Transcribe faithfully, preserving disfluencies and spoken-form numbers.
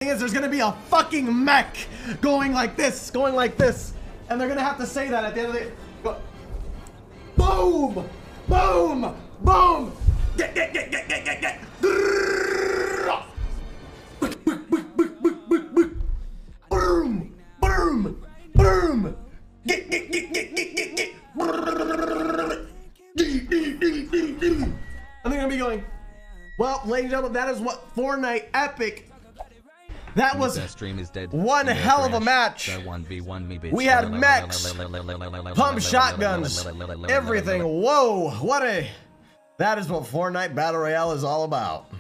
thing is, there's gonna be a fucking mech going like this, going like this, and they're gonna have to say that at the end of the. Go, boom, boom, boom. Get, get, get, get, get, get, get. Boom, boom, boom. Get, get, get, get, get, get, get. And they're gonna be going, well, ladies and gentlemen, that is what Fortnite epic. That was one hell of a match. We had mechs, pump shotguns, everything. Whoa, what a, that is what Fortnite Battle Royale is all about.